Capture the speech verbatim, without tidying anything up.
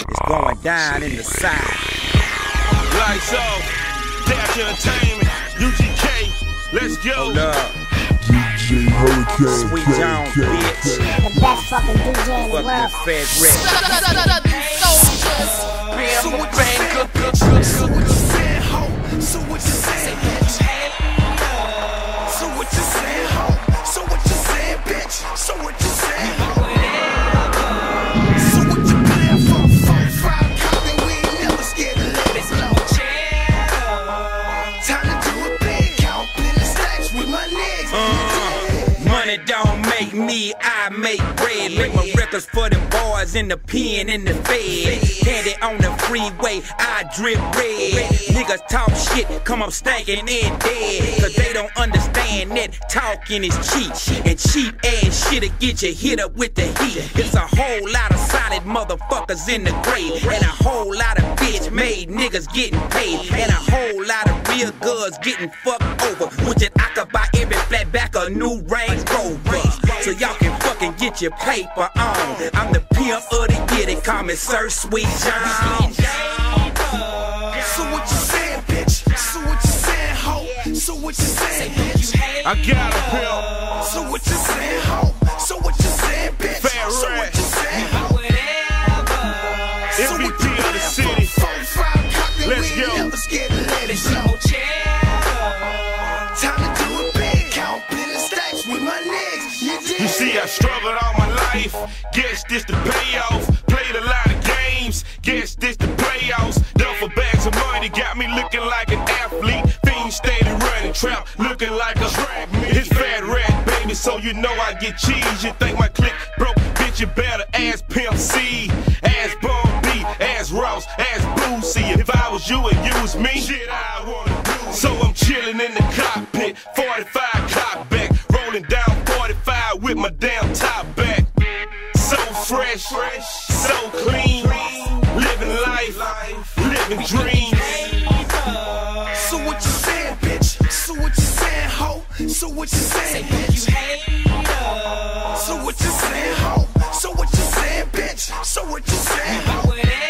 It's going down in the side. Lights off, Dash Entertainment, U G K, let's go. Hold up. D J Hurricane, Sweet Jones, bitch. The best fucking D J in the Fuck world. this Fed Rip. So what you saying, bitch? So what you saying, ho? So what you saying, bitch? So what you saying, ho? So what you saying, bitch? So what you saying, ho? So what you playing for? Four, five, copy, we ain't never scared to let it blow. Time to do it big, count in the stacks with my niggas. Uh, money don't make me, I make bread. Make my records for them boys in the pen in the fed. Candy on the freeway, I drip red. Niggas talk shit, come up stankin' and dead. Cause they don't understand that talking is cheap. And cheap ass shit'll get you hit up with the heat. It's a whole lot of solid motherfuckers in the grave. And a whole lot of bitch made niggas getting paid. And a whole lot of real girls getting fucked over. Which it I could buy every flat back a new Range Rover. So y'all can fucking get your paper on. I'm the pimp of the year, they call me Sir Sweet Jones. So what you saying, bitch? So what you saying, ho? So what you saying, bitch? I got a pimp. So what you saying, ho? So what you saying, bitch? Fair So rap. what you saying, ho? M V P of the city. Let's go. Never scared to let it blow. Time to do it big, count in the stacks with my niggas. You dig? You see, I struggled all my life. Guess this the payoff. Played a lot of games. Guess this the playoffs. Duffel bags of money got me looking like an athlete. Fiend steady running trap, looking like a drag me. It's Fat Rat, baby, so you know I get cheese. You think my clique broke? Bitch, you better ask Pimp C, ask Bum B, ask Ross, ask Boosie. If I was you and you was me, shit I wanna do. So I'm chilling in the cockpit, forty-five cock back, rolling down forty-five with my damn top back. So fresh, so clean, living life, living dreams. So what you saying, bitch? So what you saying, ho? So what you saying, bitch? So what you saying, ho? So what you saying, bitch? So what you saying, ho?